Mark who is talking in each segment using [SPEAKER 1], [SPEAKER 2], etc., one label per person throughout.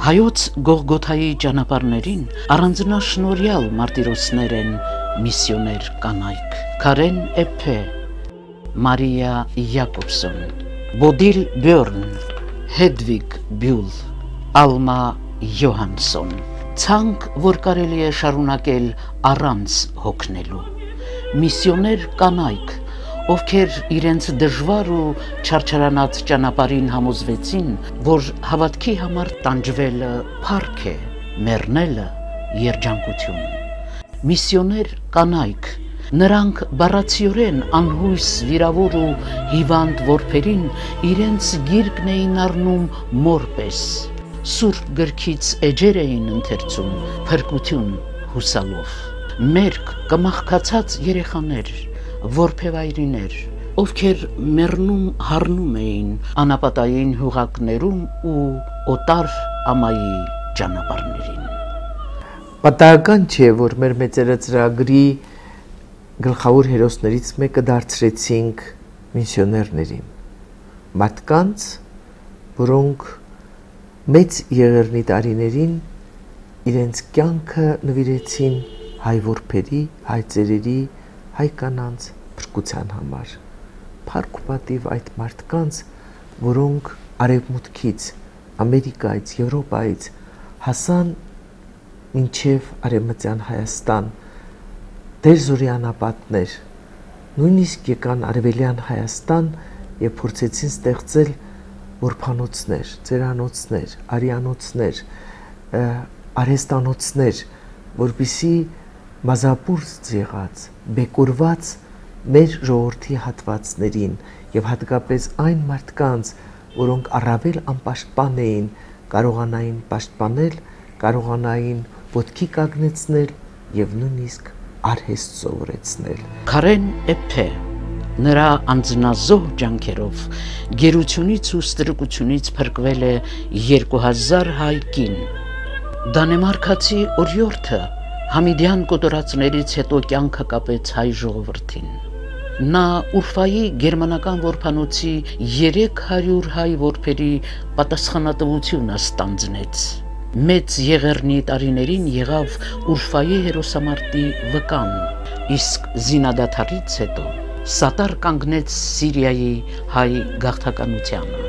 [SPEAKER 1] Հայոց Գողգոթայի ճանապարհներին առանձնաշնորհյալ մարտիրոսներ են միսիոներ կանայք Քարեն Էփե, Մարիա Յակոբսոն, Բոդիլ Բյորն, Հեդվիգ Բյուլ, Ալմա Յոհանսոն, ցանկ, որ կարելի է շարունակել առանց հոգնելու, միսիոներ կանայք, ովքեր իրենց դժվար ու չարչարանած ճանապարհին համոզվեցին, որ հավատքի համար տանջվելը փառք է, մեռնելը երջանկություն։ Միսիոներ կանայք, նրանք բառացիորեն անհույս վիրավոր ու հիվանդ որբերին իրենց գիրկն էին առնում մորպես, սուրբ գրքից էջեր էին ընթերցում, փրկություն հուսալով, մերկ կմաղքացած երեխաներ, որբևայրիներ, ովքեր մեռնում հառնում էին անապատային հյուղակներում ու օտար ամայի ճանապարհներին։
[SPEAKER 2] Պատահական չէ, որ մեր մեծերը ծրագրի գլխավոր հերոսներից մեկը դարձրեցինք միսիոներներին, մարդկանց, որոնք մեծ եղեռնի տարիներին իրենց կյանքը նվիրեցին հայ որբերի, հայ ծերերի, հայ կանանց փրկության համար, փառք ու պատիվ այդ մարդկանց, որոնք արևմուտքից, Ամերիկայից, Եվրոպայից հասան մինչև արևմտյան Հայաստան, դերձորի անապատներ, նույնիսկ եկան արևելյան Հայաստան եւ փորձեցին ստեղծել որբանոցներ, ծերանոցներ, արյանոցներ, արհեստանոցներ, որպիսի մազապուրծ եղած, բեկորված մեր ժողովրդի հատվածներին եւ հատկապես այն մարդկանց, որոնք առավել անպաշտպան էին, կարողանային պաշտպանել, կարողանային ոտքի կանգնեցնել եւ նույնիսկ արհեստ սովորեցնել։
[SPEAKER 1] Քարեն Էփե նրա անձնազոհ ջանքերով գերությունից ու ստրկությունից փրկվել է 2000 հայ կին։ Դանեմարկացի օրիորդը Համիդյան կոտորածներից հետո կյանքը կապեց հայ ժողովրդին։ Նա Ուրֆայի գերմանական որբանոցի 300 հայ որբերի պատասխանատվությունը ստանձնեց։ Մեծ եղեռնի տարիներին եղավ Ուրֆայի հերոսամարտի վկան, իսկ զինադադարից հետո սատար կանգնեց Սիրիայի հայ գաղթականությանը։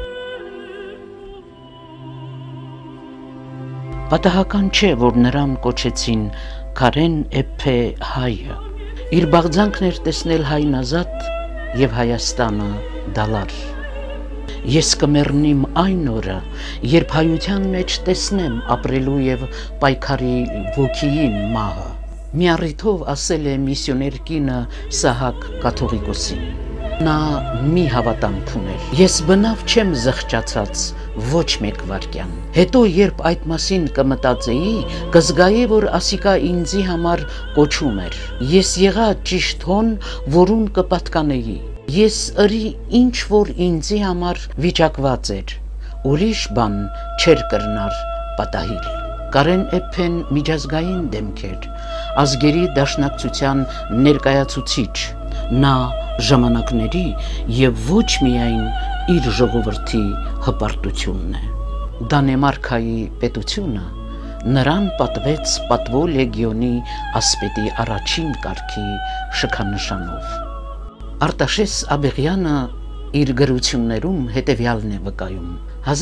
[SPEAKER 1] Պատահական չէ, որ նրան կոչեցին Քարեն Էփե հայը, իր բաղձանքն էր տեսնել հայն ազատ եւ Հայաստանը դալար։ Ես կմեռնիմ այն օրը, երբ հայության մեջ տեսնեմ ապրելու եւ պայքարի ոգիին մահը։ Մի առիթով ասել է միսիոներ կինը Սահակ Կաթողիկոսին։ Նա մի հավատամք ուներ։ Ես բնավ չեմ զղջացած ոչ մեկ վարքյան։ Հետո երբ այդ մասին կմտածեի, կզգայի, որ ասիկա ինձի համար կոչում էր։ Ես եղա ճիշտ հոն, որուն կպատկանեի։ Ես ըրի ինչ որ ինձի համար վիճակված էր։ Ուրիշ բան չեր կրնար պատահիլ։ Կարեն Էփեն միջազգային դեմք էր, ազգերի դաշնակցության ներկայացուցիչ, նա ժամանակների եւ ոչ միայն իր ժողովրդի հպարտությունն է։ Դանեմարկայի պետությունը նրան պատվեց պատվո լեգիոնի ասպետի առաջին կարգի շքանշանով։ Արտաշես Աբեղյանը իր գրություններում հետևյալն է վկայում.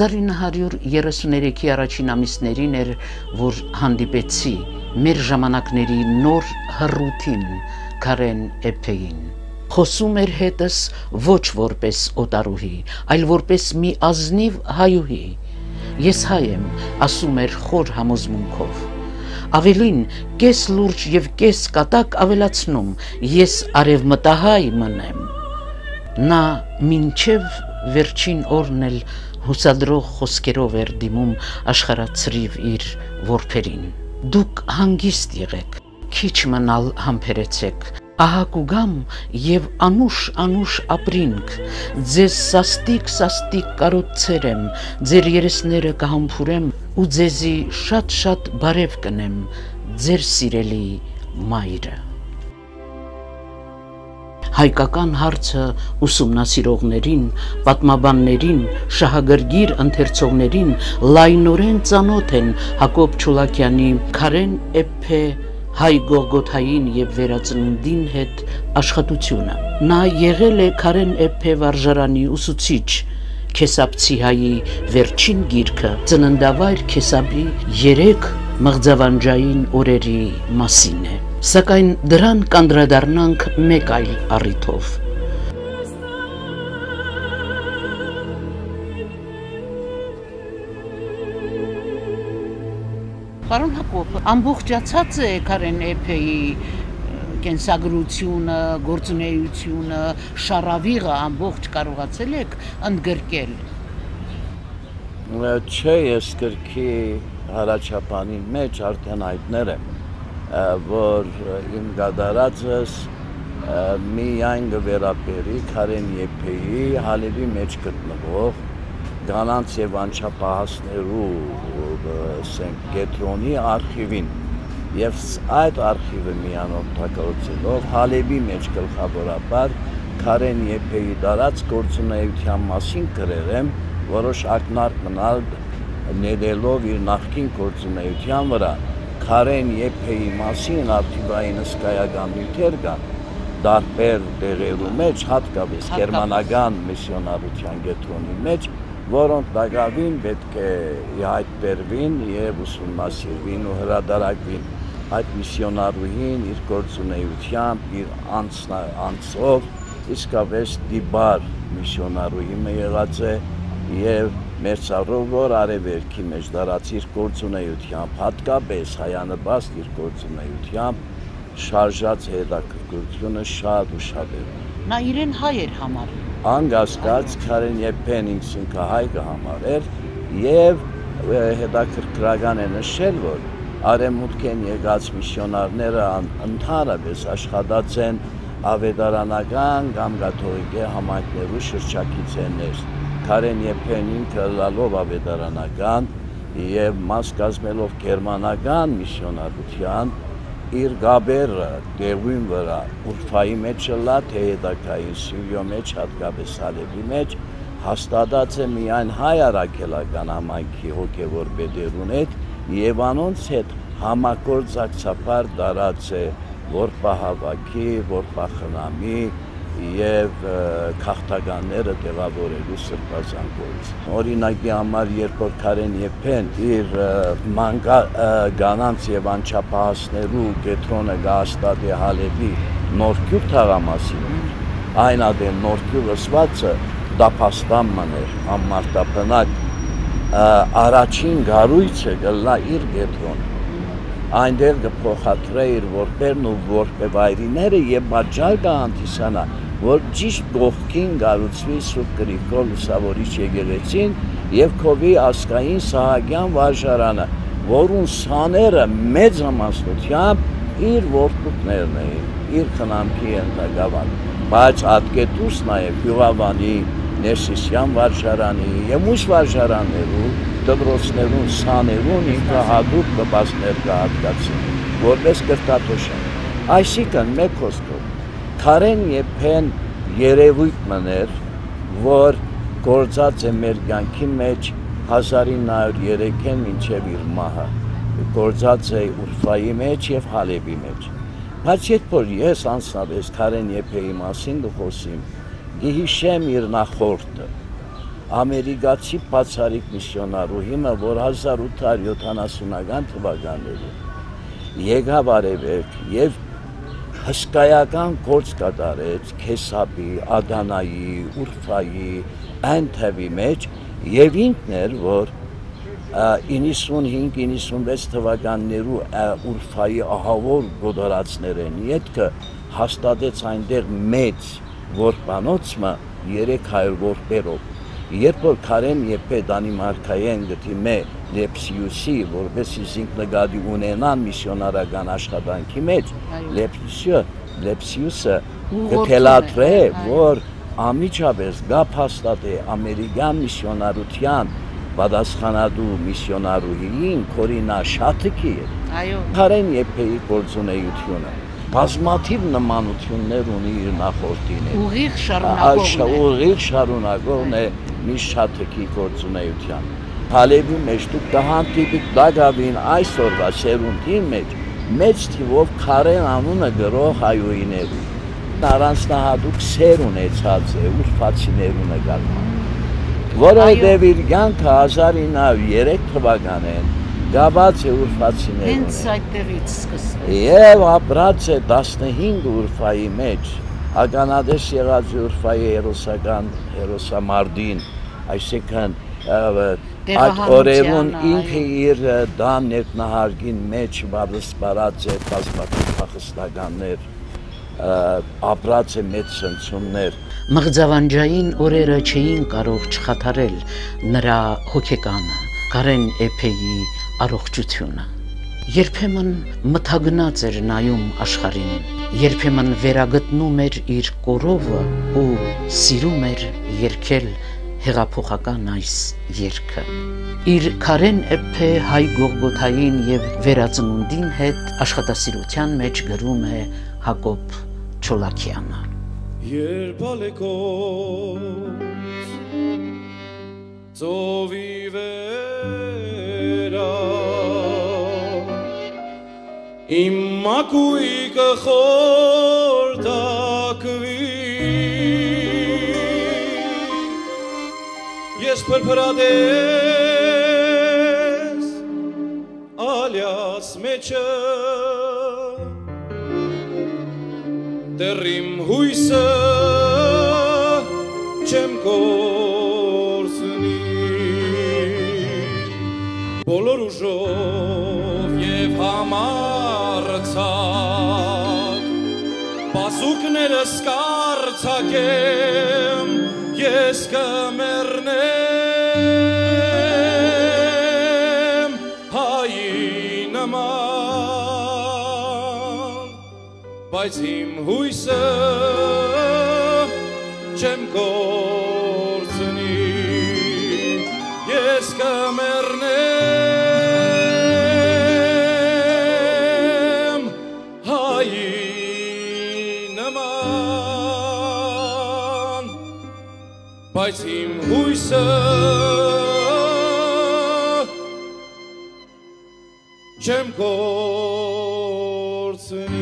[SPEAKER 1] 1933-ի առաջին ամիսներին էր, որ հանդիպեցի մեր ժամանակների նոր հռութին Քարեն Էփեին։ Խոսում էր հետս ոչ որպես օտարուհի, այլ որպես մի ազնիվ հայուհի։ Ես հայ եմ, ասում էր խոր համոզմունքով։ Ավելին, կես լուրջ եւ կես կատակ ավելացնում, ես արևմտահայ մնեմ։ Նա մինչև վերջին օրն էլ հուսադրող խոսքերով էր դիմում աշխարհացրիվ իր որբերին։ Դուք հանգիստ եղեք, քիչ մնալ համբերեցեք, ահա կուգամ եւ անուշ ապրինք, ձեզ սաստիկ կարոցեր եմ, ձեր երեսները կհամբուրեմ ու ձեզի շատ բարև կնեմ, ձեր սիրելի մայրը։ հայկական հարցը ուսումնասիրողներին, պատմաբաններին, շահագրգիռ ընթերցողներին լայնորեն ծանոթ են Հակոբ Չուլակյանի Քարեն Էփե հայ Գողգոթային եւ վերածննդին հետ աշխատությունը։ Նա եղել է Քարեն Էփե վարժարանի ուսուցիչ, Քեսապցի հայի վերջին գիրքը ծննդավայր Քեսապի 3 մղձավանջային օրերի մասին է, սակայն դրան կանդրադառնանք մեկ այլ առիթով։ Պարոն Հակոբ, ամբողջացած է Քարեն Էփեի կենսագրությունը, գործունեությունը, շարավիղը ամբողջ կարողացել եք ընդգրկել։
[SPEAKER 3] Չէ, ես գրքի հարաճապանի մեջ արդեն հայտնել եմ, որ իմ գադարածս միայն կվերապերի Քարեն Էփեի Հալեբի մեջ գտնվող Գանանց եւ անչափահասներու կենտրոնի արխիվին եւ այդ արխիվը միանոց օգտագործելով Հալեբի մեջ գլխավորաբար Քարեն Էփեի դարած գործունեության մասին գրել եմ, որոշ ակնարկ մնալ ներելով իր նախկին գործունեության վրա Քարեն Էփեի մասին արխիվային հսկայական նյութեր կան տարբեր տեղերու մեջ, հատկապես գերմանական միսիոնարության կենտրոնի մեջ, որոնք դակավին պետք է հայտբերվին եւ ուսումնասիրվին ու հրադարակվին այդ միսիոնարուհին իր գործունեությամբ, իր անձով իսկապես դիբար միսիոնարուհի եղած է եւ մեծարով որ արևելքի մեջ դարած իր գործունեությամբ, հատկապես հայանպաստ իր գործունեությամբ շարժած հետաքրքրությունը շատ ու շատ է։
[SPEAKER 1] Նա իրեն հայ էր համարում։
[SPEAKER 3] Անկասկած Քարեն Էփեն ինքը հայ կհամարեր եւ հետաքրքրական է նշել, որ արևմուտքեն եկած միսիոնարները ընդհանրապես աշխատած են ավետարանական կամ կաթողիկե համայնքներու շրջակիցներ։ Քարեն Էփեն ինքը լալով ավետարանական եւ մաս կազմելով գերմանական միսիոնարության իր գաբերը դեղույն վրա Ուրֆայի մեջ լա թե հետակային Սիրիո մեջ հատկապես Հալեբի մեջ հաստատած է միայն հայ առաքելական համայնքի հոգևոր բեդերուն հետ եւ անոնց հետ համագործակցաբար դարած է որպահավաքի, որպախնամի եւ քաղաքականները տեղավորելու սրբազան գործ։ Օրինակի համար երբ որ Քարեն Էփեն իր Գանանց եւ անչափահասներու կենտրոնը գաստատի Հալեբի Նորքյուղ թաղամասին, այն ադեն Նորքյուղ ըսվածը դապաստան մներ ամարտապնակ առաջին գարույցը գլա իր կենտրոնը այնտեղ կփոխադրե իր որբերն ու որբևայրիները եւ բաժալ կհանդիսանա որ ճիշտ գողքին գառուցվի Սուրբ Գրիգոր Լուսավորիչ եկեղեցին եւ Քովի ասկային Սահակյան վարժարանը, որուն սաները մեծ ամասնությամբ իր որդուկներն էին, իր խնամքի ընդգավան, բայց ատկետուս նաեւ Գյուղավանի, Ներսիսյան վարժարանի եւ ուրիշ վարժարաններու, դպրոցներուն սաներուն ինքը հատուկ կպասներ կհատկացին, որպես կրտաթոշան։ Այսինքն մեկ խոսքով Քարեն Էփեն երևույթ մներ, որ գործած է մեր կյանքի մեջ 1903-ին մինչև իր մահը, գործած է Ուրֆայի մեջ եւ Հալեբի մեջ։ Բայց երբ որ ես անձնապես Քարեն Էփեի մասին կխոսեմ, կհիշեմ իր նախորդը, ամերիկացի բացառիկ միսիոնարուհիմը, որ 1870-ական թվականներում եկավ արևելք եւ հսկայական գործ կատարեց Քեսապի, Ադանայի, Ուրֆայի, Անթևի մեջ եւ ինքն էր, որ 95-96 թվականներու Ուրֆայի ահավոր գոդարածներեն ետքը հաստատեց այնտեղ մեծ որբանոցը 300 որբերով։ Երբ որ Քարեն Էփե Դանիմարկայեն գտիմե Լեպսիուսի, որպեսզի զինք նկատի ունենան միսիոնարական աշխատանքի մեջ, Լեպսիուսը կթելադրե, որ անմիջապես գապ հաստատե ամերիկյան միսիոնարության պատասխանատու միսիոնարուհին Կորինա Շաթիկի Քարեն Էփեի գործունեությունը։ բազմաթիվ նմանություններ ունի իր նախորդին հետ։
[SPEAKER 1] Ուղիղ
[SPEAKER 3] շարունակողն է մի շաթքի գործունեության։ Հալեբի մեջ դուք կհանդիպիք Դագավին այսօրվա սերունդի մեջ մեծ թիվով Քարեն անունը գրող հայուհիներ։ Առանձնահատուկ սեր ունեցած է ուրբաթիներու նկատմամբ, որովհետև իր կյանքը 1903 թվականին գաված է ուրբաթիներուն։
[SPEAKER 1] Հենց այդտեղից սկսվել։
[SPEAKER 3] Եվ ապրած է 15 ուրբայի մեջ, ականատես եղած է ուրբայի հերոսամարտին, այսինքն այդ օրերուն ինքը իր դան ներքնահարգին մեջ վարած է բազմաթիվ փախստականներ, ապրած է մեծ ցնցումներ։
[SPEAKER 1] Մղձավանջային օրերը չէին կարող չխաթարել նրա հոգեկանը, Կարեն Էփեի առողջությունը։ Երբեմն մթագնաց էր նայում աշխարհին, երբեմն վերագտնում էր իր կորովը ու սիրում էր երգել հեղափոխական այս երգը։ Իր Քարեն Էփե հայ Գողգոթային եւ վերածնունդին հետ աշխատասիրության մեջ գրում է Հակոբ Չոլակյանը։
[SPEAKER 4] Երբ ալեկոց ծովի վերա իմ մակույկը խորտակվի ես փրփրադես ալյաս մեջը դեռիմ հույսը չեմ կորցնի բոլոր ուժով եւ համարձակ բազուկներս կարձակեմ ես կմեռնեմ հայի նման բայց իմ հույսը չեմ կորցնի ես կմեռնեմ հայի նման բայց իմ հույսը չեմ կորցնի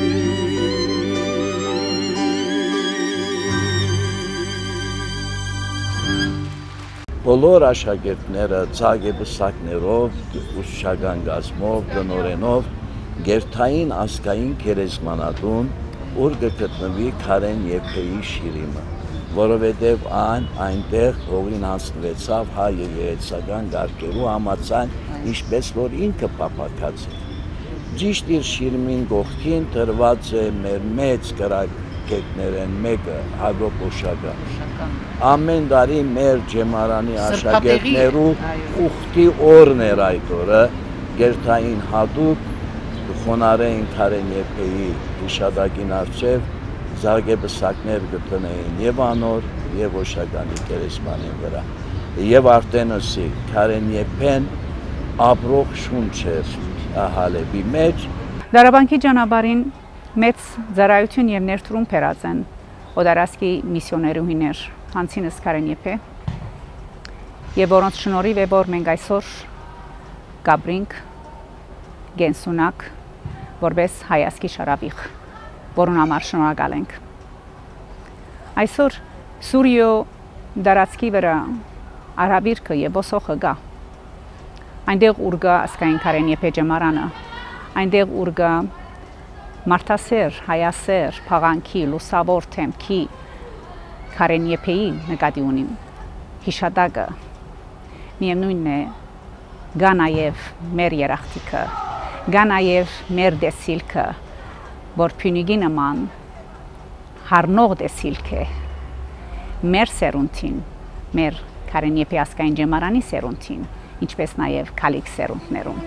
[SPEAKER 3] Բոլոր աշակերտները ցագեբսակներով, ուսուցչական գազմով, տնօրենով գերթային ազգային գերեզմանատուն, ուր կգտնվի Քարեն Էփեի շիրիմը, որովհետև այնտեղ հողին հանձնվեցավ հայ եկեղեցական գարկերու համաձայն, ինչպես որ ինքը պապակած է։ Ճիշտ իր շիրիմին կողքին տրված է մեր մեծ գրագետներեն մեկը Հակոբ Օշագան։ Ամեն տարի մեր ջեմարանի աշակերտներու ուխտի օրն էր այդ օրը, գերթային հատուկ խոնարհային Քարեն Էփեի հիշատակին առջև զարգեբսակներ գտնեին եւ անոր եւ Օշագանի գերեզմանի վրա։ Եվ Արտենոսի Քարեն Էփեն ապրող շունչ էր Հալեբի մեջ։
[SPEAKER 5] Դարաբանքի ճանապարհին մեծ ծառայություն եւ ներդրում բերած են օդարասկի միսիոներուհիներ Հանցինս Քարեն Էփե եւ որոնց շնորհիվ է որ մենք այսօր գաբրինք գենսունակ որպես հայասկի շարավիղ որուն համար շնորհակալ ենք այսօր Սուրիո դարածքի վրա արաբիրքը եւ ոսոխը գա այնտեղ ուր գա ասկային Քարեն Էփե ջամարանը այնտեղ ուր գա մարդասեր հայասեր փաղանքի լուսավոր թեմքի Քարեն Էփեի նկատի ունիմ հիշատակը միևնույնն է գա նաև մեր երախտիկը գա նաև մեր դեսիլքը որ փյունիկի նման հարնող դեսիլք է մեր սերունդին մեր Քարեն Էփե ասկային ջամարանի սերունդին ինչպես նաև քալիք սերունդներուն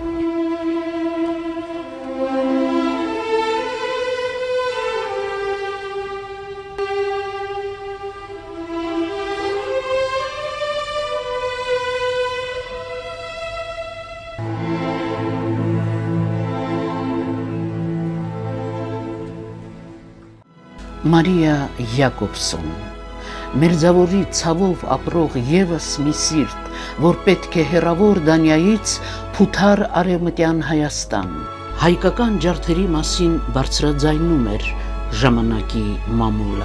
[SPEAKER 1] Մարիա Յակոբսոն, մերձավորի ցավով ապրող եւս մի սիրտ, որ պետք է հեռավոր Դանիայից փութար արևմտյան Հայաստան, հայկական ջարդերի մասին բարձրաձայնում էր ժամանակի մամուլը։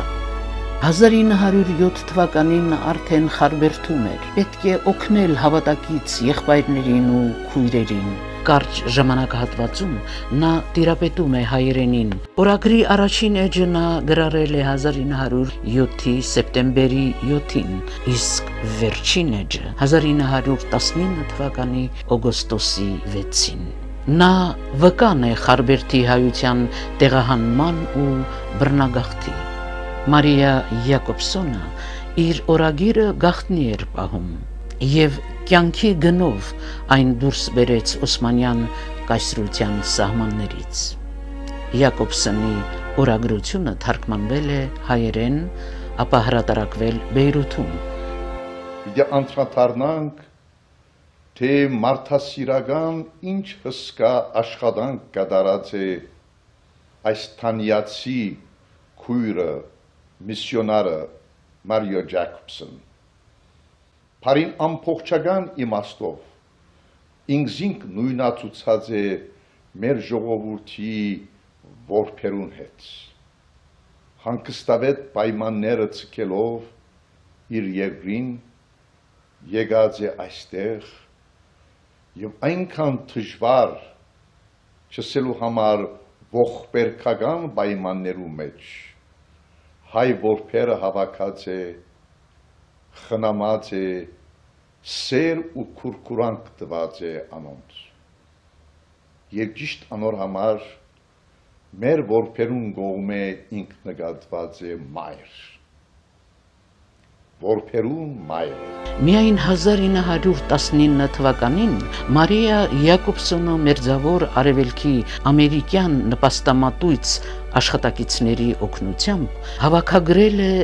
[SPEAKER 1] 1907 թվականին արդեն խարբերթում էր, պետք է օգնել հավատակից եղբայրներին ու քույրերին։ Կարճ ժամանակահատվածում նա տիրապետում է հայերենին։ Օրագրի առաջին էջը նա գրառել է 1907-ի սեպտեմբերի 7-ին, իսկ վերջին էջը 1919 թվականի օգոստոսի 6-ին։ Նա վկան է խարբերթի հայության տեղահանման ու բռնագաղթի։ Մարիա Յակոբսոնը իր օրագիրը գաղտնի էր պահում եւ կյանքի գնով այն դուրս բերեց Օսմանյան կայսրության սահմաններից։ Յակոբսոնի օրագրությունը թարգմանվել է հայերեն, ապա հրատարակվել Բեյրութում։
[SPEAKER 6] Պիտի անդրադառնանք, թե մարդասիրական ինչ հսկա աշխատանք կատարած է այս թանյացի քույրը, միսիոնարը Մարիա Յակոբսոն։ Փարին ամբողջական իմաստով ինքզինք նույնացուցած է մեր ժողովրդի որբերուն հետ։ Հանգստավետ պայմանները ցկելով իր երկրին եկած է այստեղ եւ այնքան դժվար չսելու համար ողբերգական պայմաններու մեջ հայ որբերը հավաքած է, խնամած է, սեր ու քուրքուրանք տված է անոնց։ Եվ ճիշտ անոր համար մեր որբերուն կողմէ ինքնագատված է մայր։ Որբերուն մայր։
[SPEAKER 1] Միայն 1919 թվականին Մարիա Յակոբսոնը մերձավոր արևելքի ամերիկյան նպաստամատույց աշխատակիցների օգնությամբ հավաքագրել է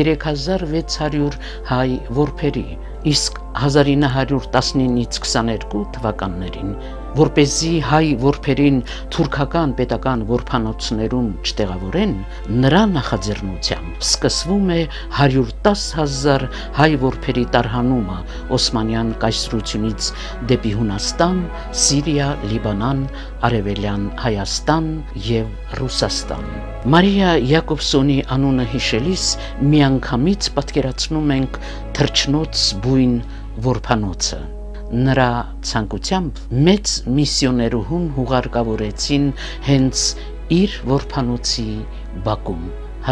[SPEAKER 1] 3600 հայ որբերի, իսկ 1919-ից 22 թվականներին, որպեսզի հայ որբերին թուրքական պետական որբանոցներում չտեղավորեն, նրա նախաձեռնությամբ սկսվում է 110,000 հայ որբերի տարհանումը Օսմանյան կայսրությունից դեպի Հունաստան, Սիրիա, Լիբանան, Արևելյան Հայաստան եւ Ռուսաստան։ Մարիա Յակոբսոնի անունը հիշելիս միանգամից պատկերացնում ենք թրջնոց բույն որբանոցը։ Նրա ցանկությամբ մեծ միսիոներուհուն հուղարկավորեցին հենց իր որբանոցի բակում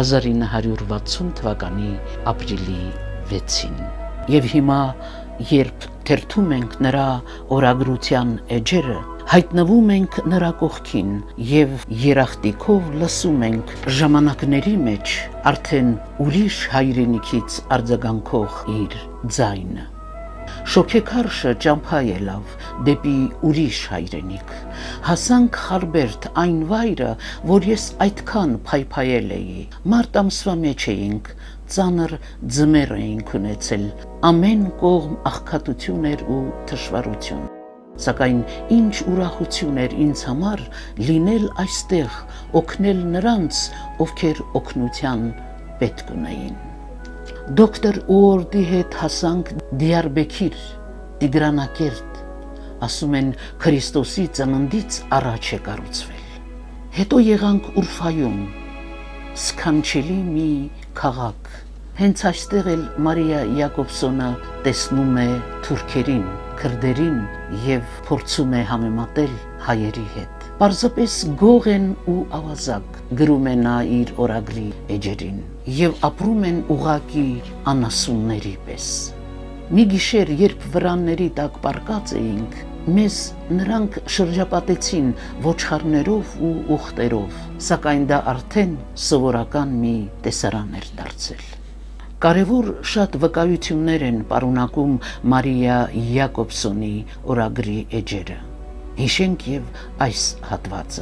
[SPEAKER 1] 1960 թվականի ապրիլի 6-ին։ Եվ հիմա, երբ թերթում ենք նրա օրագրության էջերը, հայտնվում ենք նրա կողքին եւ երախտիկով լսում ենք ժամանակների մեջ արդեն ուրիշ հայրենիքից արձագանքող իր ձայնը։ Շոքեքարշը ճամփա ելավ դեպի ուրիշ հայրենիք։ Հասանք խարբերթ այն վայրը, որ ես այդքան փայփայել էի։ Մարտ ամսվա մեջ էինք, ծանր ձմեռ էինք ունեցել, ամեն կողմ աղքատություն էր ու թշվառություն։ Սակայն ինչ ուրախություն էր ինձ համար լինել այստեղ, օգնել նրանց, ովքեր օգնության պետք ունեին։ Դոկտոր Ուորդի հետ հասանք Դիարբեքիր, Տիգրանակերտ, ասում են Քրիստոսի ծննդից առաջ է կառուցվել։ Հետո եղանք Ուրֆայում, սքանչելի մի քաղաք։ Հենց այստեղ էլ Մարիա Յակոբսոնը տեսնում է թուրքերին, քրդերին եւ փորձում է համեմատել հայերի հետ։ Պարզապես գող են ու ավազակ, գրում է նա իր օրագրի էջերին, եւ ապրում են ուղակի անասունների պես։ Մի գիշեր, երբ վրանների տակ պառկած էինք, մեզ նրանք շրջապատեցին ոչխարներով ու ուղտերով, սակայն դա արդեն սովորական մի տեսարան էր դարձել։ Կարևոր շատ վկայություններ են պարունակում Մարիա Յակոբսոնի օրագրի էջերը։ Հիշենք եւ այս հատվածը։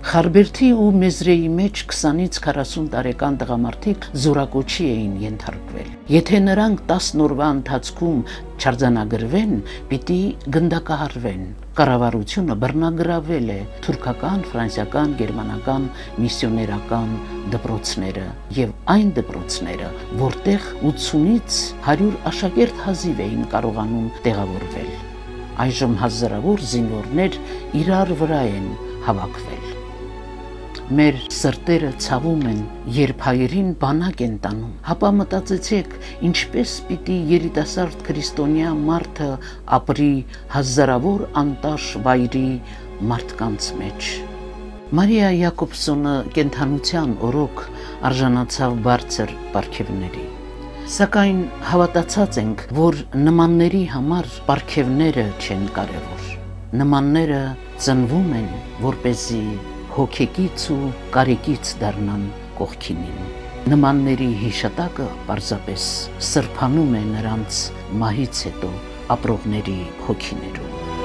[SPEAKER 1] Խարբերդի ու մեզրեի մեջ 20-ից 40 տարեկան տղամարդիկ զորակոչի էին ենթարկվել։ Եթե նրանք 10 օրվա ընթացքում չարձանագրվեն, պիտի գնդակահարվեն։ Կառավարությունը բռնագրավել է թուրքական, ֆրանսիական, գերմանական, միսիոներական դպրոցները եւ այն դպրոցները, որտեղ 80-ից 100 աշակերտ հազիվ էին կարողանում տեղավորվել։ Այժմ հազարավոր զինվորներ իրար վրա են հավաքվել։ Մեր սրտերը ցավում են, երբ հայերին բանակ են տանում, հապա մտածեցեք, ինչպես պիտի երիտասարդ քրիստոնյա մարդը ապրի հազարավոր անտաշ վայրի մարդկանց մեջ։ Մարիա Յակոբսոնը կենթանության օրոք արժանացավ բարձր պարգևների։ Սակայն հավատացած ենք, որ նմանների համար պարգևները չեն կարևոր։ Նմանները ծնվում են, որպեսզի հոգեկից ու կարեկից դառնան կողքինին։ Նմանների հիշատակը պարզապես սրբանում է նրանց մահից հետո ապրողների հոգիներում։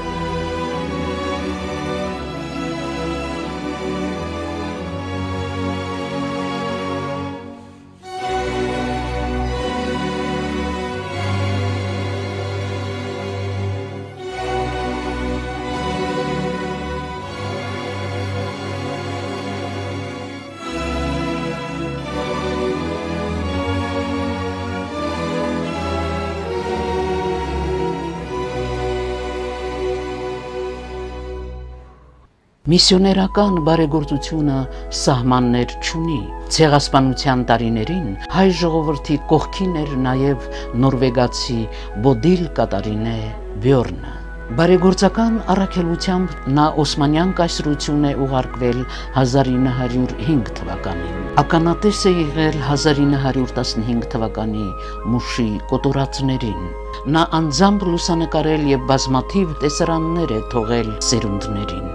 [SPEAKER 1] Միսիոներական բարեգործությունը սահմաններ չունի։ Ցեղասպանության տարիներին հայ ժողովրդի կողքին էր նաև նորվեգացի Բոդիլ Կատարինե Բյորնը։ Բարեգործական առաքելությամբ նա Օսմանյան կայսրություն է ուղարկվել 1905 թվականին։ Ականատես է եղել 1915 թվականի Մուշի կոտորածներին։ Նա անձամբ լուսանկարել եւ բազմաթիվ տեսարաններ է թողել սերունդներին։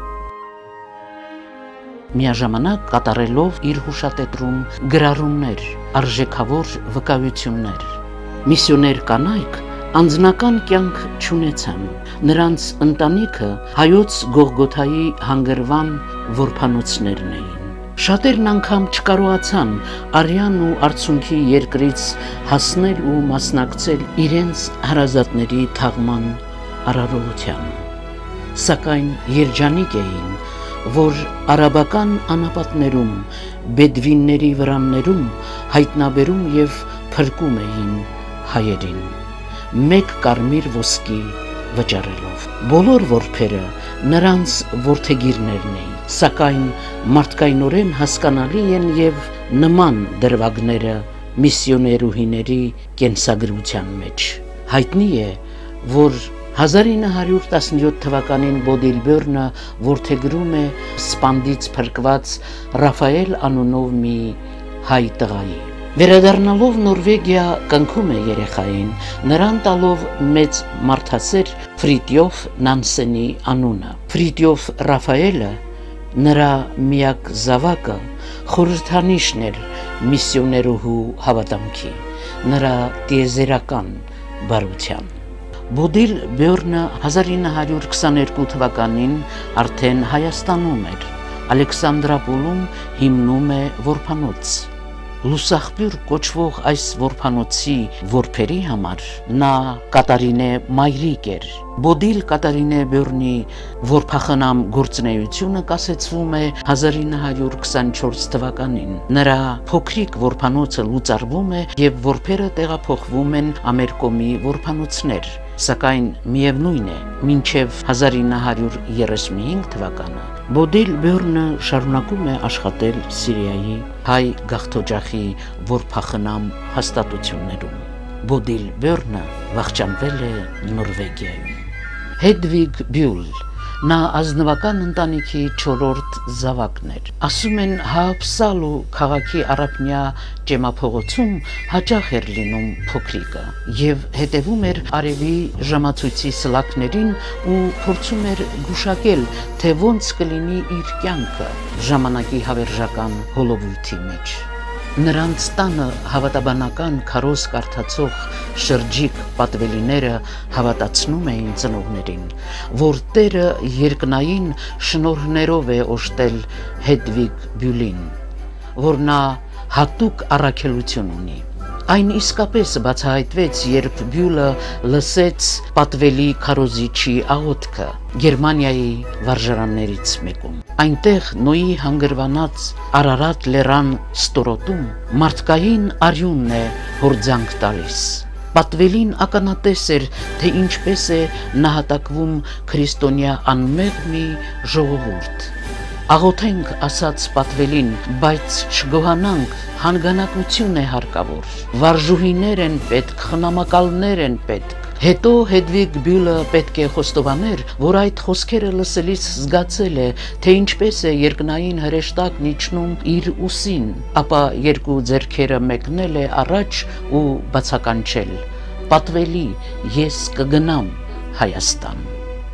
[SPEAKER 1] Միաժամանակ կատարելով իր հուշատետրում գրառումներ, արժեքավոր վկայություններ։ Միսիոներ կանայք անձնական կյանք չունեցան։ Նրանց ընտանիքը հայոց Գողգոթայի հանգրվան որբանոցներն էին։ Շատերն անգամ չկարողացան արյան ու արցունքի երկրից հասնել ու մասնակցել իրենց հարազատների թաղման արարողությանը։ Սակայն երջանիկ էին, որ արաբական անապատներում, բեդվինների վրաններում հայտնաբերում եւ փրկում էին հայերին, մեկ կարմիր ոսկի վճարելով։ Բոլոր որբերը նրանց որդեգիրներն էին, սակայն մարդկայնորեն հասկանալի են եւ նման դրվագները միսիոներուհիների կենսագրության մեջ։ Հայտնի է, որ 1917 թվականին Բոդիլ Բյորնը որդեգրում է սպանդից փրկված Ռաֆայել անունով մի հայ տղայի։ Վերադառնալով Նորվեգիա կնքում է երեխային, նրան տալով մեծ մարդասեր Ֆրիտյոֆ Նանսենի անունը։ Ֆրիտյոֆ Ռաֆայելը նրա միակ զավակը խորհրդանիշն էր միսիոներուհու հավատամքի, նրա տիեզերական բարության։ Բոդիլ Բյորնը 1922 թվականին արդեն Հայաստանում էր, Ալեքսանդրապոլում հիմնում է որբանոց։ Լուսախբյուր կոչվող այս որբանոցի որբերի համար նա Կատարինե մայրիկ էր։ Բոդիլ Կատարինե Բյորնի որբախնամ գործունեությունը կասեցվում է 1924 թվականին։ Նրա փոքրիկ որբանոցը լուծարվում է եւ որբերը տեղափոխվում են Ամերկոմի որբանոցներ, սակայն միևնույն է, մինչև 1935 թվականը Բոդիլ Բյորնը շարունակում է աշխատել Սիրիայի հայ գաղթօջախի որբախնամ հաստատություններում։ Բոդիլ Բյորնը վախճանվել է Նորվեգիայում։ Հեդվիգ Բյուլ նա ազնվական ընտանիքի 4-րդ զավակն էր։ Ասում են Հապսալու քաղաքի առափնյա ճեմափողոցում հաճախ էր լինում փոքրիկը եւ հետևում էր արևի ժամացույցի սլաքներին ու փորձում էր գուշակել, թե ոնց կլինի իր կյանքը ժամանակի հավերժական հոլովույթի մեջ։ Նրանց տանը հավատաբանական քարոզ կարդացող շրջիկ պատվելիները հավատացնում էին ծնողներին, որ Տերը երկնային շնորհներով է օժտել Հեդվիգ Բյուլին, որ նա հատուկ առաքելություն ունի։ Այն իսկապես բացահայտվեց, երբ Բյուլը լսեց պատվելի քարոզիչի աղոթքը Գերմանիայի վարժարաններից մեկում։ Այնտեղ Նոյի հանգրվանած Արարատ լեռան ստորոտում մարդկային արյունն է հորձանք տալիս։ Պատվելին ականատես էր, թե ինչպես է նահատակվում քրիստոնյա անմեղ մի ժողովուրդ։ Աղոթենք ասաց պատվելին, բայց չգոհանանք, հանգանակություն է հարկավոր, վարժուհիներ են պետք, խնամակալներ են պետք։ Հետո Հեդվիգ Բյուլը պետք է խոստովաներ, որ այդ խոսքերը լսելիս զգացել է, թե ինչպես է երկնային հրեշտակն իջնում իր ուսին, ապա երկու ձեռքերը մեկնել է առաջ ու բացականչել. Պատվելի, ես կգնամ Հայաստան։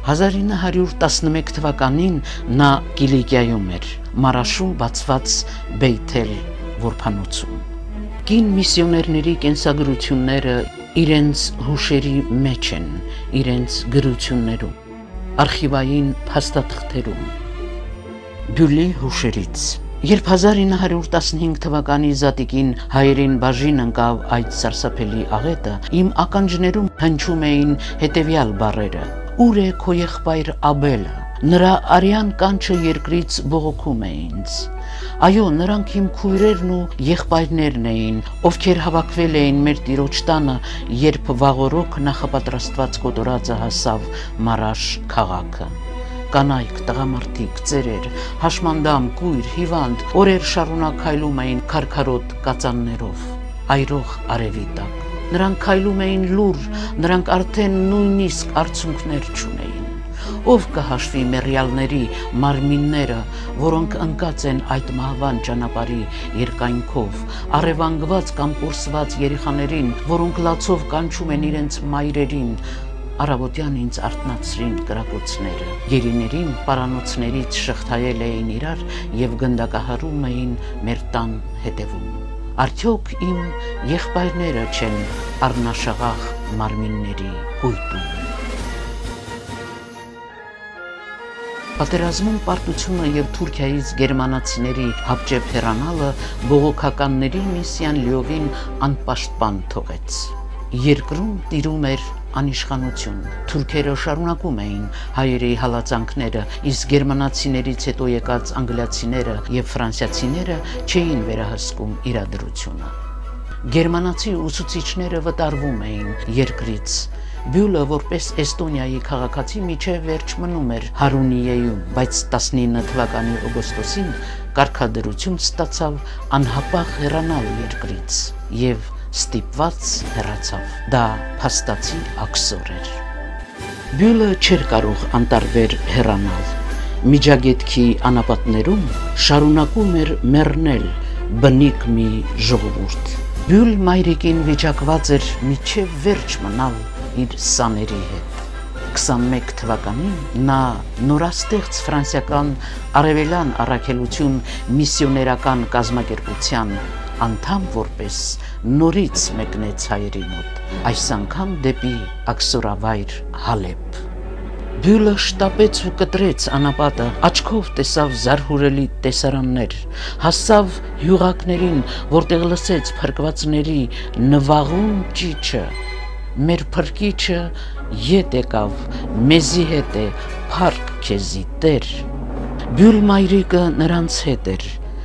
[SPEAKER 1] 1911 թվականին նա Կիլիկիայում էր, Մարաշում բացված Բեյթել որբանոցում։ Կին միսիոներների կենսագրությունները իրենց հուշերի մեջ են, իրենց գրություններում, արխիվային փաստաթղթերում։ Բյուլի հուշերից։ Երբ 1915 թվականի Զատիկին հայերին բաժին ընկավ այդ սարսափելի աղետը, իմ ականջներում հնչում էին հետևյալ բառերը. «Ուր է քո եղբայր Աբելը»։ Նրա արյան կանչը երկրից բողոքում է ինձ։ Այո, նրանք իմ քույրերն ու եղբայրներն էին, ովքեր հավաքվել էին մեր տիրոջ տանը, երբ վաղօրոք նախապատրաստված կոտորածը հասավ Մարաշ քաղաքը։ Կանայք, տղամարդիկ, ծերեր, հաշմանդամ, կույր, հիվանդ, օրեր շարունակ քայլում էին քարքարոտ կածաններով, այրող արևի տակ։ Նրանք քայլում էին լուր, նրանք արդեն նույնիսկ արցունքներ չունեին։ Ով կհաշվի մեռյալների մարմինները, որոնք ընկած են այդ մահվան ճանապարհի երկայնքով, առևանգված կամ կորսված երեխաներին, որոնք լացով կանչում են իրենց մայրերին, առավոտյան ինձ արթնացրին կրակոցները, գերիներին պարանոցներից շղթայել էին իրար և գնդակահարում էին մեր տան հետևում։ Արդյոք իմ եղբայրները չեն առնաշաղախ մարմինների հույտում։ Պատերազմում պարտությունը և Թուրքիայից գերմանացիների հապճեպ հեռանալը բողոքականների միսիան լիովին անպաշտպան թողեց։ Երկրում տիրում էր անիշխանություն։ Թուրքերը շարունակում էին հայերի հալածանքները, իսկ գերմանացիներից հետո եկած անգլիացիները և ֆրանսիացիները չէին վերահսկում իրադրությունը։ Գերմանացի ուսուցիչները վտարվում էին երկրից։ Բյուլը որպես Էստոնիայի քաղաքացի միջև վերջ մնում էր Հարունիեում, բայց 19 թվականի օգոստոսին կարգադրություն ստացավ անհապաղ հեռանալ երկրից և ստիպված հեռացավ։ Դա փաստացի աքսոր էր։ Բյուլը չէր կարող անտարբեր հեռանալ։ Միջագետքի անապատներում շարունակում էր մեռնել բնիկ մի ժողովուրդ։ Բյուլ մայրիկին վիճակված էր միջև վերջ մնալ իր սաների հետ։ 21 թվականին նա նորաստեղծ ֆրանսիական արևելյան առաքելություն միսիոներական կազմակերպության անդամ որպես նորից մեկնեց հայերի մոտ, այս անգամ դեպի աքսորավայր Հալեբ։ Բյուլը շտապեց ու կտրեց անապատը, աչքով տեսավ զարհուրելի տեսարաններ, հասավ հյուղակներին, որտեղ լսեց փրկվածների նվաղում ճիչը, մեր փրկիչը ետ եկավ, մեզի հետ է, փառք քեզի Տեր։ Բյուլ մայրիկը նրանց հետ էր,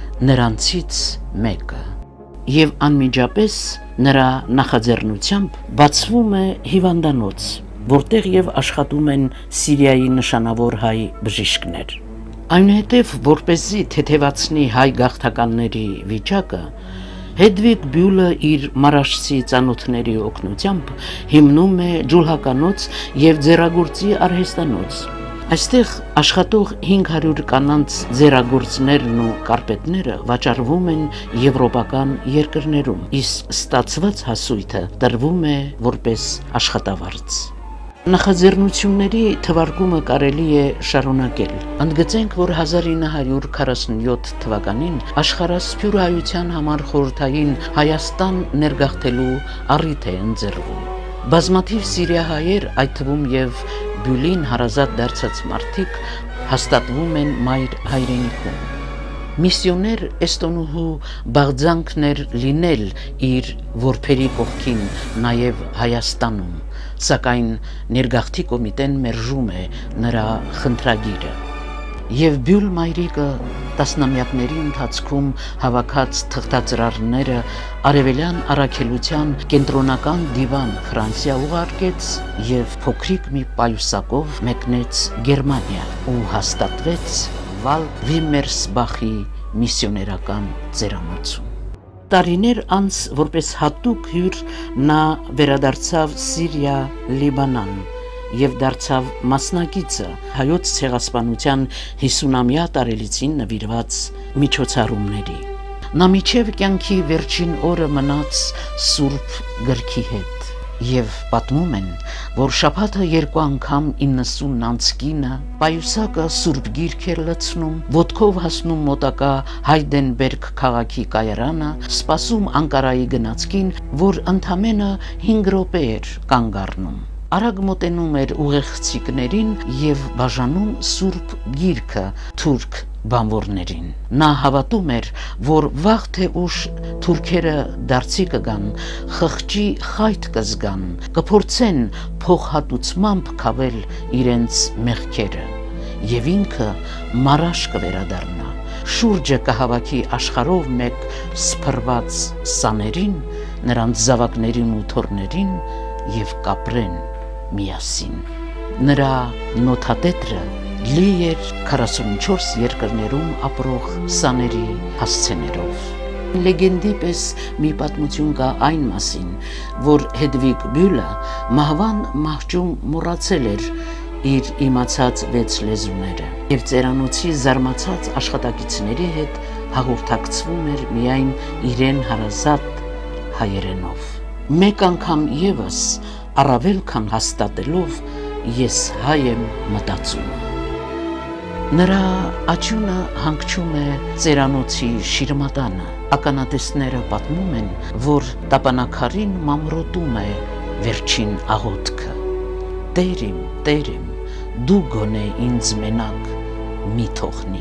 [SPEAKER 1] նրանցից մեկը։ Եվ անմիջապես նրա նախաձեռնությամբ բացվում է հիվանդանոց, որտեղ և աշխատում են Սիրիայի նշանավոր հայ բժիշկներ։ Այնուհետև, որպեսզի թեթևացնի հայ գաղթականների վիճակը, Հեդվիգ Բյուլը իր մարաշցի ծանոթների օգնությամբ հիմնում է ջուլհականոց և ձեռագործի արհեստանոց։ Այստեղ աշխատող 500 կանանց ձեռագործներն ու կարպետները վաճառվում են եվրոպական երկրներում, իսկ ստացված հասույթը տրվում է որպես աշխատավարձ։ Նախաձեռնությունների թվարկումը կարելի է շարունակել։ Ընդգծենք, որ 1947 թվականին աշխարհասփյուր հայության համար խորհրդային Հայաստան ներգաղթելու առիթ է ընձեռվում։ Բազմաթիվ սիրիահայեր, այդ թվում եւ Բյուլին հարազատ դարձած մարդիկ հաստատվում են մայր հայրենիքում։ Միսիոներ էստոնուհու բաղձանքն էր լինել իր որբերի կողքին նաև Հայաստանում, սակայն ներգաղթի կոմիտեն մերժում է նրա խնդրագիրը։ Եվ Բյուլ մայրիկը տասնամյակների ընթացքում հավաքած թղթածրարները արևելյան առաքելության կենտրոնական դիվան Ֆրանսիա ուղարկեց եւ փոքրիկ մի պայուսակով մեկնեց Գերմանիա ու հաստատվեց Վիմերսբախի միսիոներական ծերանոցում։ Տարիներ անց որպես հատուկ հյուր նա վերադարձավ Սիրիա, Լիբանան եւ դարձավ մասնակիցը հայոց ցեղասպանության 50-ամյա տարելիցին նվիրված միջոցառումների։ Նա միջև կյանքի վերջին օրը մնաց Սուրբ գրքի հետ եւ պատմում են, որ շաբաթը 2 անգամ 90 անց կինը պայուսակը Սուրբ գիրք էր լցնում, ոտքով հասնում մոտակա Հայդենբերգ քաղաքի կայարանը, սպասում Անկարայի գնացքին, որ ընդամենը 5 րոպե էր կանգ առնում։ Արագ մոտենում էր ուղեղցիկներին եւ բաժանում Սուրբ գիրքը թուրք բանվորներին։ Նա հավատում էր, որ վաղ թե ուշ թուրքերը դարձի կգան, խղճի խայտ կզգան, կփորձեն փոխհատուցմամբ քավել իրենց մեղքերը, եւ ինքը մարաշ կվերադառնա, շուրջը կհավաքի աշխարհով մեկ սփռված սաներին, նրանց զավակներին ու թոռներին եւ կապրեն միասին։ Նրա նոթատետրը լի էր 44 երկրներում ապրող սաների հասցեներով։ Լեգենդի պես մի պատմություն կա այն մասին, որ Հեդվիգ Բյուլը մահվան մահճում մոռացել էր իր իմացած 6 լեզուները եւ ծերանոցի զարմացած աշխատակիցների հետ հաղորդակցվում էր միայն իրեն հարազատ հայերենով։ Մեկ անգամ եւս առավել քան հաստատելով ես հայ եմ մտածում։ Նրա աչյունը հանգչում է ծերանոցի շիրմատանը։ Ականատեսները պատմում են, որ տապանակարին մամրոտում է վերջին աղոթքը. Տեր իմ, դու գոնե ինձ մենակ մի թողնի։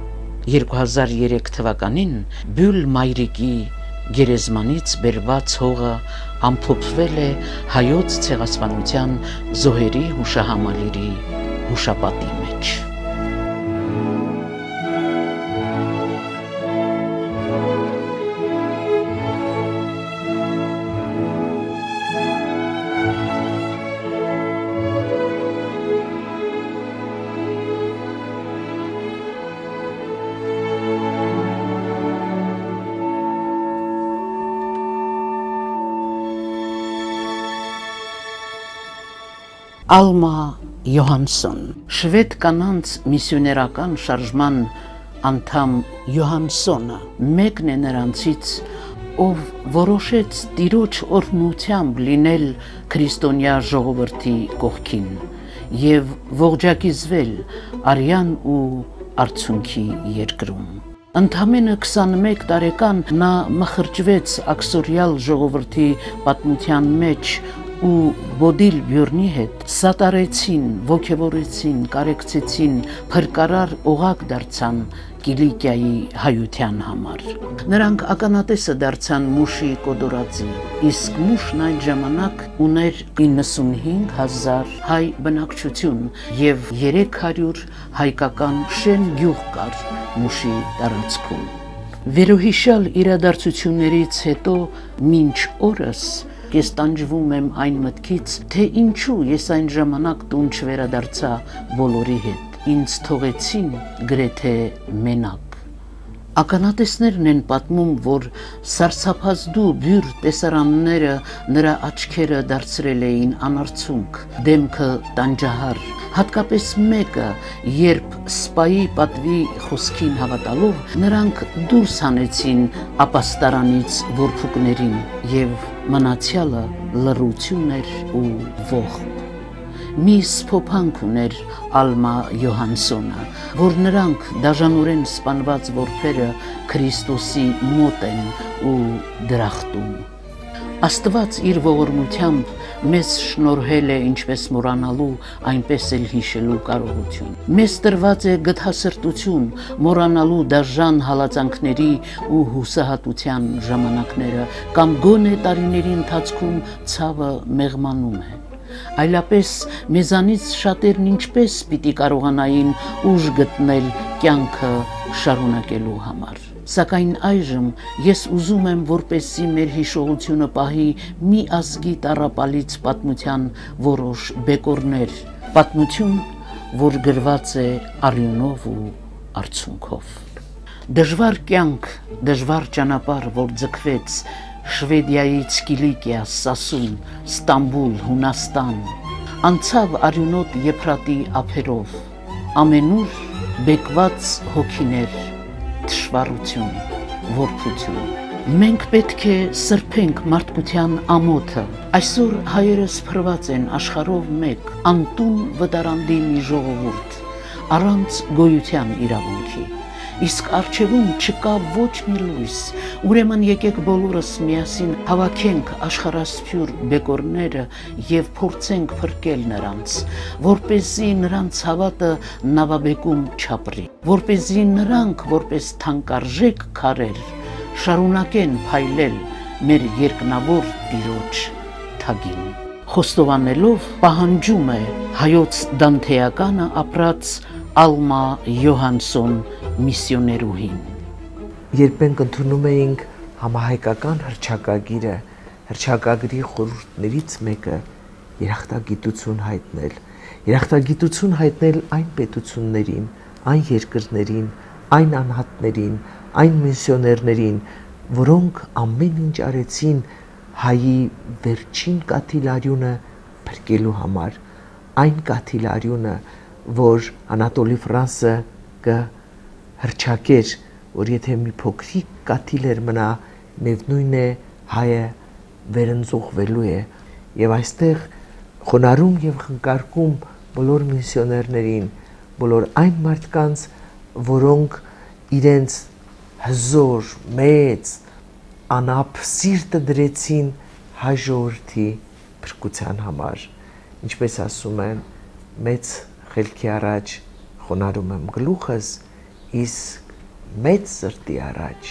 [SPEAKER 1] 2003 թվականին Բյուլ մայրիկի գերեզմանից բերված հողը ամփոփվել է հայոց ցեղասպանության զոհերի հուշահամալիրի հուշապատի մեջ։ Ալմա Յոհանսոն, շվեդ կանանց միսիոներական շարժման անդամ Յոհանսոնը, մեկն է նրանցից, ով որոշեց տիրոջ օրհնությամբ լինել քրիստոնյա ժողովրդի կողքին եւ ողջակիզվել արյան ու արցունքի երկրում։ Ընդամենը 21 տարեկան նա մխրճվեց աքսորիալ ժողովրդի պատմության մեջ ու Բոդիլ Բյուրնի հետ սատարեցին, ոգևորեցին, կարեկցեցին, փրկարար օղակ դարձան Կիլիկիայի հայության համար։ Նրանք ականատեսը դարձան Մուշի կոդորածի, իսկ Մուշն այդ ժամանակ ուներ 95,000 հայ բնակչություն եւ 300 հայկական շեն գյուղ կար Մուշի տարածքում։ Վերոհիշյալ իրադարձություններից հետո մինչ օրս ես տանջվում եմ այն մտքից, թե ինչու ես այն ժամանակ տուն չվերադարձա բոլորի հետ, ինձ թողեցին գրեթե մենակ։ Ականատեսներն են պատմում, որ սարսափազդու բյուր տեսարանները նրա աչքերը դարձրել էին անարցունք, դեմքը տանջահար, հատկապես մեկը, երբ սպայի պատվի խոսքին հավատալով, նրանք դուրս հանեցին ապաստարանից որփուկներին եւ մնացյալը լռություն էր ու ողբ։ մի սփոփանք ուներ Ալմա Յոհանսոնը, որ նրանք դաժանորեն սպանված որբերը Քրիստոսի մոտ են ու դրախտում։ Աստված իր ողորմությամբ մեզ շնորհել է ինչպես մոռանալու, այնպես էլ հիշելու կարողություն։ Մեզ տրված է գթասրտություն մոռանալու դաժան հալածանքների ու հուսահատության ժամանակները, կամ գոնե տարիների ընթացքում ցավը մեղմանում է։ Այլապես մեզանից շատերն ինչպես պիտի կարողանային ուժ գտնել կյանքը շարունակելու համար։ Սակայն այժմ ես ուզում եմ, որպեսզի մեր հիշողությունը պահի մի ազգի տառապալից պատմության որոշ բեկորներ, պատմություն, որ գրված է արյունով ու արցունքով։ Դժվար կյանք, դժվար ճանապարհ, որ ձգվեց Շվեդիայից Կիլիկիա, Սասուն, Ստամբուլ, Հունաստան, անցավ արյունոտ Եփրատի ափերով, ամենուր բեկված հոգիներ, թշվառություն, որբություն։ Մենք պետք է սրբենք մարդկության ամոթը։ Այսօր հայերս փրված են աշխարհով մեկ, անտուն վտարանդի մի ժողովուրդ, առանց գոյության իրավունքի։ Իսկ առջևում չկա ոչ մի լույս, ուրեմն եկեք բոլորս միասին հավաքենք աշխարհասփյուր բեկորները եւ փորձենք փրկել նրանց, որպեսզի նրանց հավատը նավաբեկում չապրի, որպեսզի նրանք որպես թանկարժեք քարեր շարունակեն փայլել մեր երկնավոր Տիրոջ թագին։ Խոստովանելով պահանջում է հայոց դանթեականը ապրած Ալմա Յոհանսոն միսիոներուհին։
[SPEAKER 2] Երբ մենք ընդունում էինք համահայկական հռչակագիրը, հռչակագրի խորհուրդներից մեկը երախտագիտություն հայտնել, երախտագիտություն հայտնել այն պետություններին, այն երկրներին, այն անհատներին, այն միսիոներներին, որոնք ամեն ինչ արեցին հայի վերջին կաթիլարյունը փրկելու համար, այն կաթիլարյունը, որ Անատոլի Ֆրանսը կհռչակեր, որ եթե մի փոքրիկ կաթիլեր մնա, միևնույն է հայը վերընձողվելու է, եւ այստեղ խոնարհում եւ խնկարկում բոլոր միսիոներներին, բոլոր այն մարդկանց, որոնք իրենց հզոր, մեծ, անապ սիրտը դրեցին հայ ժողովրդի փրկության համար, ինչպես ասում են, մեծ խելքի առաջ խոնարհում եմ գլուխս, իսկ մեծ սրտի առաջ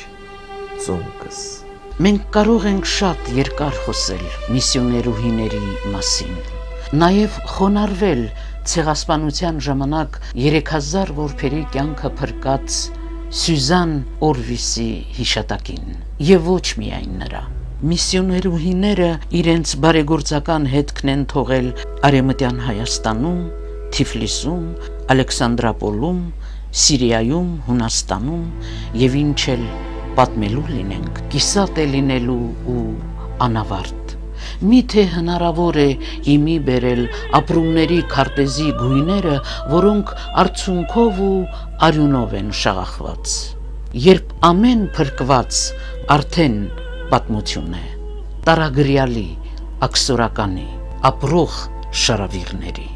[SPEAKER 2] ծունկս։
[SPEAKER 1] Մենք կարող ենք շատ երկար խոսել միսիոներուհիների մասին, նաև խոնարհվել ցեղասպանության ժամանակ 3000 որբերի կյանքը փրկած Սյուզան Օրվիսի հիշատակին, եւ ոչ միայն նրա։ Միսիոներուհիները իրենց բարեգործական հետքն են թողել Արևմտյան Հայաստանում, Թիֆլիսում, Ալեքսանդրապոլում, Սիրիայում, Հունաստանում եւ ինչ էլ պատմելու լինենք, կիսատ է լինելու ու անավարտ։ Միթե հնարավոր է հիմի բերել ապրումների քարտեզի գույները, որոնք արցունքով ու արյունով են շաղախված։ Երբ ամեն փրկված արդեն պատմություն է, տարագրյալի, աքսորականի, ապրող շարավիղների։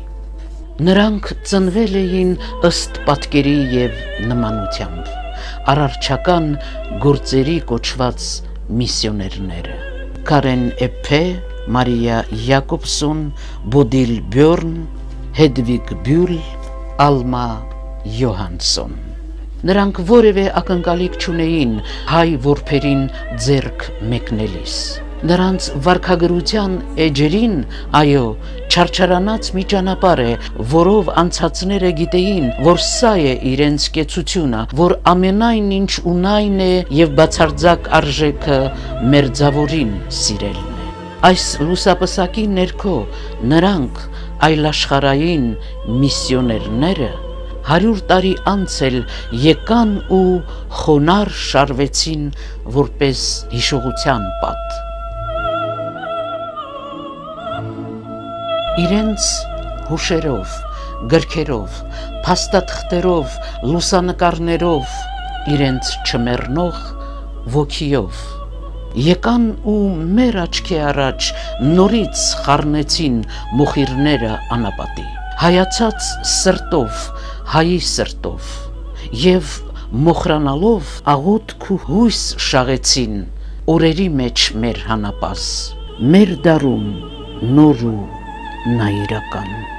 [SPEAKER 1] Նրանք ծնվել էին ըստ պատկերի եւ նմանությամբ, առարչական գործերի կոչված միսիոներները։ Կարեն Էփե, Մարիա Յակոբսոն, Բոդիլ Բյորն, Հեդվիգ Բյուլ, Ալմա Յոհանսոն։ Նրանք որևէ ակնկալիք չունեին հայ որբերին ձեռք մեկնելիս։ Նրանց վարքագրության էջերին, այո, չարչարանած մի ճանապարհ է, որով անցածները գիտեին, որ սա է իրենց կեցությունը, որ ամենայն ինչ ունայն է եւ բացարձակ արժեքը մերձավորին սիրելն է։ Այս լուսապսակի ներքո նրանք այլաշխարհային միսիոներները 100 տարի անց էլ եկան ու խոնար շարվեցին որպես հիշողության պատ։ Իրենց հուշերով, գրքերով, փաստաթղթերով, լուսանկարներով, իրենց չմեռնող ոգիով Եկան ու մեր աչքի առաջ նորից խառնեցին մոխիրները անապատի, հայացած սրտով, հայի սրտով, և մոխրանալով աղոթք ու հույս շաղեցին օրերի մեջ մեր հանապազ, մեր դարում նոր ու նայիրական։